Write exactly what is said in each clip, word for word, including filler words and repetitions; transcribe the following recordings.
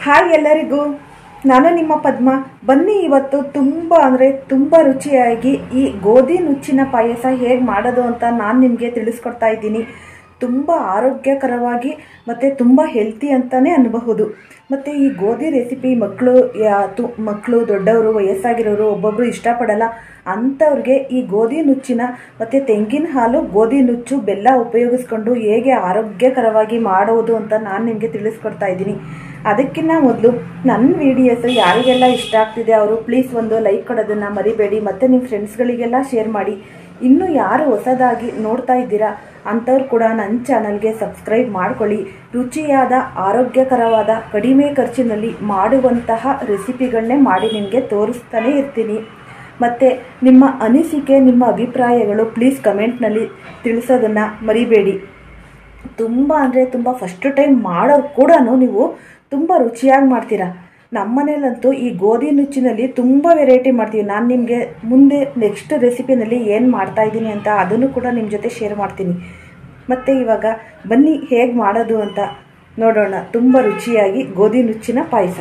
Hi ಎಲ್ಲರಿಗೂ, ನಾನು ನಿಮ್ಮ ಪದ್ಮ. ಬನ್ನಿ ಇವತ್ತು ತುಂಬ ಅಂದರೆ ತುಂಬ ರುಚಿಯಾಗಿ ಈ ಗೋಧಿ ನುಚ್ಚಿನ ಪಾಯಸ ಹೇಗೆ ಮಾಡೋದು ಅಂತ ನಾನು ನಿಮಗೆ ತಿಳಿಸ್ಕೊಡ್ತಾ ಇದ್ದೀನಿ. ತುಂಬ ಆರೋಗ್ಯಕರವಾಗಿ ಮತ್ತು ತುಂಬ ಹೆಲ್ತಿ ಅಂತಲೇ ಅನ್ನಬಹುದು. ಮತ್ತು ಈ ಗೋಧಿ ರೆಸಿಪಿ ಮಕ್ಕಳು ತು ಮಕ್ಕಳು ದೊಡ್ಡವರು ವಯಸ್ಸಾಗಿರೋರು ಒಬ್ಬೊಬ್ಬರು ಇಷ್ಟಪಡಲ್ಲ. ಅಂಥವ್ರಿಗೆ ಈ ಗೋಧಿ ನುಚ್ಚಿನ ಮತ್ತು ತೆಂಗಿನ ಹಾಲು ಗೋಧಿ ನುಚ್ಚು ಬೆಲ್ಲ ಉಪಯೋಗಿಸ್ಕೊಂಡು ಹೇಗೆ ಆರೋಗ್ಯಕರವಾಗಿ ಮಾಡೋದು ಅಂತ ನಾನು ನಿಮಗೆ ತಿಳಿಸ್ಕೊಡ್ತಾ ಇದ್ದೀನಿ. ಅದಕ್ಕಿಂತ ಮೊದಲು ನನ್ನ ವಿಡಿಯೋಸ್ ಯಾರಿಗೆಲ್ಲ ಇಷ್ಟ ಆಗ್ತಿದೆ ಅವರು ಪ್ಲೀಸ್ ಒಂದು ಲೈಕ್ ಕೊಡೋದನ್ನು ಮರಿಬೇಡಿ. ಮತ್ತು ನಿಮ್ಮ ಫ್ರೆಂಡ್ಸ್ಗಳಿಗೆಲ್ಲ ಶೇರ್ ಮಾಡಿ. ಇನ್ನೂ ಯಾರು ಹೊಸದಾಗಿ ನೋಡ್ತಾ ಇದ್ದೀರಾ ಅಂಥವ್ರು ಕೂಡ ನನ್ನ ಚಾನಲ್ಗೆ ಸಬ್ಸ್ಕ್ರೈಬ್ ಮಾಡ್ಕೊಳ್ಳಿ. ರುಚಿಯಾದ ಆರೋಗ್ಯಕರವಾದ ಕಡಿಮೆ ಖರ್ಚಿನಲ್ಲಿ ಮಾಡುವಂತಹ ರೆಸಿಪಿಗಳನ್ನೇ ಮಾಡಿ ನಿಮಗೆ ತೋರಿಸ್ತಾನೆ ಇರ್ತೀನಿ. ಮತ್ತು ನಿಮ್ಮ ಅನಿಸಿಕೆ ನಿಮ್ಮ ಅಭಿಪ್ರಾಯಗಳು ಪ್ಲೀಸ್ ಕಮೆಂಟ್ನಲ್ಲಿ ತಿಳಿಸೋದನ್ನು ಮರಿಬೇಡಿ. ತುಂಬ ಅಂದರೆ ತುಂಬ ಫಸ್ಟ್ ಟೈಮ್ ಮಾಡೋರು ಕೂಡ ನೀವು ತುಂಬ ರುಚಿಯಾಗಿ ಮಾಡ್ತೀರಾ. ನಮ್ಮ ಮನೇಲಂತೂ ಈ ಗೋಧಿ ನುಚ್ಚಿನಲ್ಲಿ ತುಂಬ ವೆರೈಟಿ ಮಾಡ್ತೀವಿ. ನಾನು ನಿಮಗೆ ಮುಂದೆ ನೆಕ್ಸ್ಟ್ ರೆಸಿಪಿನಲ್ಲಿ ಏನು ಮಾಡ್ತಾಯಿದ್ದೀನಿ ಅಂತ ಅದನ್ನು ಕೂಡ ನಿಮ್ಮ ಜೊತೆ ಶೇರ್ ಮಾಡ್ತೀನಿ. ಮತ್ತು ಇವಾಗ ಬನ್ನಿ ಹೇಗೆ ಮಾಡೋದು ಅಂತ ನೋಡೋಣ. ತುಂಬ ರುಚಿಯಾಗಿ ಗೋಧಿ ನುಚ್ಚಿನ ಪಾಯಸ.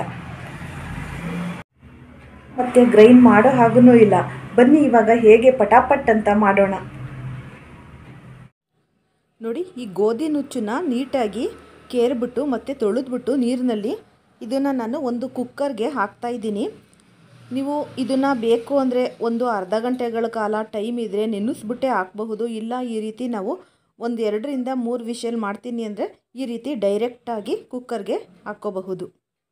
ಮತ್ತು ಗ್ರೈಂಡ್ ಮಾಡೋ ಹಾಗೂ ಇಲ್ಲ. ಬನ್ನಿ ಇವಾಗ ಹೇಗೆ ಪಟಾಪಟ್ ಅಂತ ಮಾಡೋಣ. ನೋಡಿ, ಈ ಗೋಧಿ ನುಚ್ಚನ್ನ ನೀಟಾಗಿ ಕೇರ್ಬಿಟ್ಟು ಮತ್ತು ತೊಳೆದ್ಬಿಟ್ಟು ನೀರಿನಲ್ಲಿ ಇದನ್ನು ನಾನು ಒಂದು ಕುಕ್ಕರ್ಗೆ ಹಾಕ್ತಾಯಿದ್ದೀನಿ. ನೀವು ಇದನ್ನು ಬೇಕು ಅಂದರೆ ಒಂದು ಅರ್ಧ ಗಂಟೆಗಳ ಕಾಲ ಟೈಮ್ ಇದ್ದರೆ ನೆನೆಸ್ಬಿಟ್ಟೆ ಹಾಕಬಹುದು. ಇಲ್ಲ ಈ ರೀತಿ ನಾವು ಒಂದು ಎರಡರಿಂದ ಮೂರು ವಿಷಲ್ ಮಾಡ್ತೀನಿ ಅಂದರೆ ಈ ರೀತಿ ಡೈರೆಕ್ಟಾಗಿ ಕುಕ್ಕರ್ಗೆ ಹಾಕ್ಕೋಬಹುದು.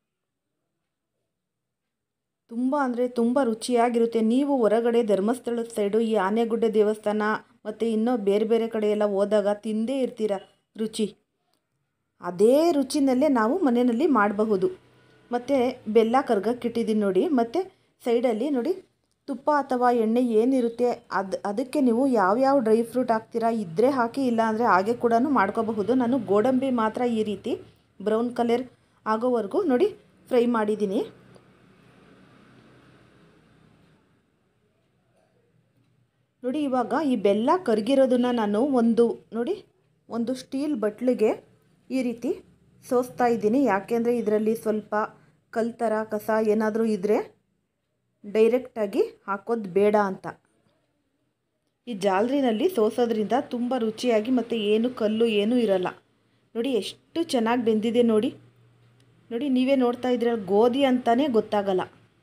ತುಂಬ ಅಂದರೆ ತುಂಬ ರುಚಿಯಾಗಿರುತ್ತೆ. ನೀವು ಹೊರಗಡೆ ಧರ್ಮಸ್ಥಳದ ಸೈಡು ಈ ಆನೆಗುಡ್ಡೆ ದೇವಸ್ಥಾನ ಮತ್ತು ಇನ್ನೂ ಬೇರೆ ಬೇರೆ ಕಡೆ ಎಲ್ಲ ಹೋದಾಗ ತಿಂದೇ ಇರ್ತೀರ ರುಚಿ. ಅದೇ ರುಚಿನಲ್ಲೇ ನಾವು ಮನೆಯಲ್ಲಿ ಮಾಡಬಹುದು. ಮತ್ತು ಬೆಲ್ಲ ಕರ್ಗಕ್ಕಿಟ್ಟಿದ್ದೀನಿ ನೋಡಿ. ಮತ್ತು ಸೈಡಲ್ಲಿ ನೋಡಿ ತುಪ್ಪ ಅಥವಾ ಎಣ್ಣೆ ಏನಿರುತ್ತೆ ಅದು ಅದಕ್ಕೆ ನೀವು ಯಾವ್ಯಾವ ಡ್ರೈ ಫ್ರೂಟ್ ಹಾಕ್ತೀರಾ ಇದ್ದರೆ ಹಾಕಿ, ಇಲ್ಲ ಅಂದರೆ ಹಾಗೆ ಕೂಡ ಮಾಡ್ಕೋಬಹುದು. ನಾನು ಗೋಡಂಬಿ ಮಾತ್ರ ಈ ರೀತಿ ಬ್ರೌನ್ ಕಲರ್ ಆಗೋವರೆಗೂ ನೋಡಿ ಫ್ರೈ ಮಾಡಿದ್ದೀನಿ. ನೋಡಿ, ಇವಾಗ ಈ ಬೆಲ್ಲ ಕರಗಿರೋದನ್ನು ನಾನು ಒಂದು ನೋಡಿ ಒಂದು ಸ್ಟೀಲ್ ಬಟ್ಲಿಗೆ ಈ ರೀತಿ ಸೋಸ್ತಾ ಇದ್ದೀನಿ. ಯಾಕೆಂದರೆ ಇದರಲ್ಲಿ ಸ್ವಲ್ಪ ಕಲ್ ಥರ ಕಸ ಏನಾದರೂ ಇದ್ದರೆ ಡೈರೆಕ್ಟಾಗಿ ಹಾಕೋದು ಬೇಡ ಅಂತ. ಈ ಜಾಲರಿನಲ್ಲಿ ಸೋಸೋದ್ರಿಂದ ತುಂಬ ರುಚಿಯಾಗಿ ಮತ್ತು ಏನು ಕಲ್ಲು ಏನೂ ಇರಲ್ಲ. ನೋಡಿ ಎಷ್ಟು ಚೆನ್ನಾಗಿ ಬೆಂದಿದೆ ನೋಡಿ. ನೋಡಿ ನೀವೇ ನೋಡ್ತಾ ಇದ್ದೀರ, ಗೋಧಿ ಅಂತಲೇ ಗೊತ್ತಾಗಲ್ಲ.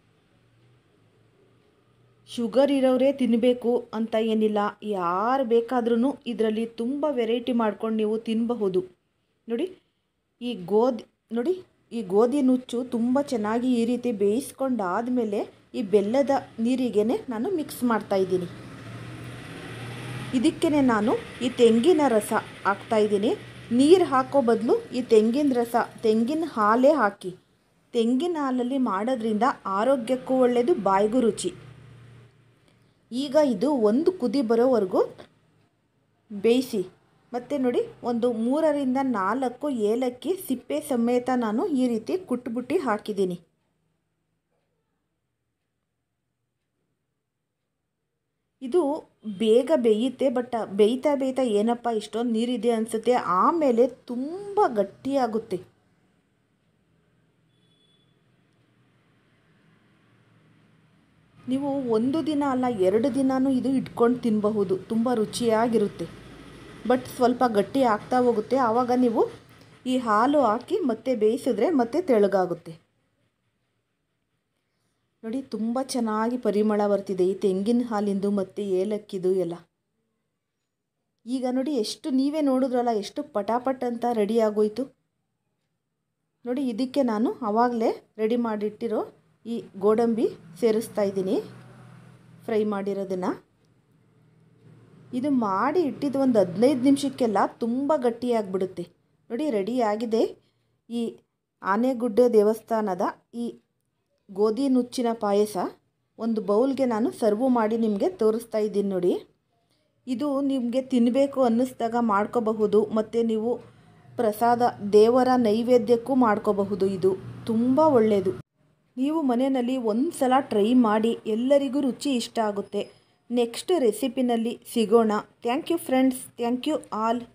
ಶುಗರ್ ಇರೋರೇ ತಿನ್ನಬೇಕು ಅಂತ ಏನಿಲ್ಲ. ಯಾರು ಬೇಕಾದ್ರೂ ಇದರಲ್ಲಿ ತುಂಬ ವೆರೈಟಿ ಮಾಡ್ಕೊಂಡು ನೀವು ತಿನ್ನಬಹುದು. ನೋಡಿ ಈ ಗೋಧಿ ನೋಡಿ ಈ ಗೋಧಿ ನುಚ್ಚು ತುಂಬ ಚೆನ್ನಾಗಿ ಈ ರೀತಿ ಬೇಯಿಸ್ಕೊಂಡಾದಮೇಲೆ ಈ ಬೆಲ್ಲದ ನೀರಿಗೆ ನಾನು ಮಿಕ್ಸ್ ಮಾಡ್ತಾಯಿದ್ದೀನಿ. ಇದಕ್ಕೆ ನಾನು ಈ ತೆಂಗಿನ ರಸ ಹಾಕ್ತಾಯಿದ್ದೀನಿ. ನೀರು ಹಾಕೋ ಬದಲು ಈ ತೆಂಗಿನ ರಸ ತೆಂಗಿನ ಹಾಲೇ ಹಾಕಿ. ತೆಂಗಿನ ಹಾಲಲ್ಲಿ ಮಾಡೋದ್ರಿಂದ ಆರೋಗ್ಯಕ್ಕೂ ಒಳ್ಳೆಯದು, ಬಾಯಿಗೂ ರುಚಿ. ಈಗ ಇದು ಒಂದು ಕುದಿ ಬರೋವರೆಗೂ ಬೇಯಿಸಿ. ಮತ್ತು ನೋಡಿ ಒಂದು ಮೂರರಿಂದ ನಾಲ್ಕು ಏಲಕ್ಕಿ ಸಿಪ್ಪೆ ಸಮೇತ ನಾನು ಈ ರೀತಿ ಕುಟ್ಬಿಟ್ಟು ಹಾಕಿದ್ದೀನಿ. ಇದು ಬೇಗ ಬೇಯುತ್ತೆ. ಬಟ್ ಬೇಯ್ತಾ ಬೇಯ್ತಾ ಏನಪ್ಪ ಇಷ್ಟೊಂದು ನೀರಿದೆ ಅನಿಸುತ್ತೆ. ಆಮೇಲೆ ತುಂಬ ಗಟ್ಟಿಯಾಗುತ್ತೆ. ನೀವು ಒಂದು ದಿನ ಅಲ್ಲ ಎರಡು ದಿನವೂ ಇದು ಇಟ್ಕೊಂಡು ತಿನ್ನಬಹುದು. ತುಂಬ ರುಚಿಯಾಗಿರುತ್ತೆ. ಬಟ್ ಸ್ವಲ್ಪ ಗಟ್ಟಿ ಆಗ್ತಾ ಹೋಗುತ್ತೆ. ಆವಾಗ ನೀವು ಈ ಹಾಲು ಹಾಕಿ ಮತ್ತೆ ಬೇಯಿಸಿದ್ರೆ ಮತ್ತೆ ತೆಳ್ಳಗಾಗುತ್ತೆ. ನೋಡಿ ತುಂಬ ಚೆನ್ನಾಗಿ ಪರಿಮಳ ಬರ್ತಿದೆ ಈ ತೆಂಗಿನ ಹಾಲಿಂದು ಮತ್ತು ಏಲಕ್ಕಿದು ಎಲ್ಲ. ಈಗ ನೋಡಿ ಎಷ್ಟು ನೀವೇ ನೋಡಿದ್ರಲ್ಲ ಎಷ್ಟು ಪಟಾಪಟ್ ಅಂತ ರೆಡಿ ಆಗೋಯ್ತು. ನೋಡಿ ಇದಕ್ಕೆ ನಾನು ಆವಾಗಲೇ ರೆಡಿ ಮಾಡಿಟ್ಟಿರೋ ಈ ಗೋಡಂಬಿ ಸೇರಿಸ್ತಾ ಇದ್ದೀನಿ, ಫ್ರೈ ಮಾಡಿರೋದನ್ನು. ಇದು ಮಾಡಿ ಇಟ್ಟಿದ್ದು ಒಂದು ಹದಿನೈದು ನಿಮಿಷಕ್ಕೆಲ್ಲ ತುಂಬ ಗಟ್ಟಿಯಾಗಿಬಿಡುತ್ತೆ. ನೋಡಿ ರೆಡಿಯಾಗಿದೆ ಈ ಆನೆಗುಡ್ಡೆ ದೇವಸ್ಥಾನದ ಈ ಗೋಧಿ ನುಚ್ಚಿನ ಪಾಯಸ. ಒಂದು ಬೌಲ್ಗೆ ನಾನು ಸರ್ವ್ ಮಾಡಿ ನಿಮಗೆ ತೋರಿಸ್ತಾ ಇದ್ದೀನಿ ನೋಡಿ. ಇದು ನಿಮಗೆ ತಿನ್ನಬೇಕು ಅನ್ನಿಸ್ದಾಗ ಮಾಡ್ಕೋಬಹುದು. ಮತ್ತು ನೀವು ಪ್ರಸಾದ ದೇವರ ನೈವೇದ್ಯಕ್ಕೂ ಮಾಡ್ಕೋಬಹುದು. ಇದು ತುಂಬ ಒಳ್ಳೆಯದು. ನೀವು ಮನೆಯಲ್ಲಿ ಒಂದು ಸಲ ಟ್ರೈ ಮಾಡಿ, ಎಲ್ಲರಿಗೂ ರುಚಿ ಇಷ್ಟ ಆಗುತ್ತೆ. ನೆಕ್ಸ್ಟ್ ರೆಸಿಪಿನಲ್ಲಿ ಸಿಗೋಣ. Thank you friends, thank you all.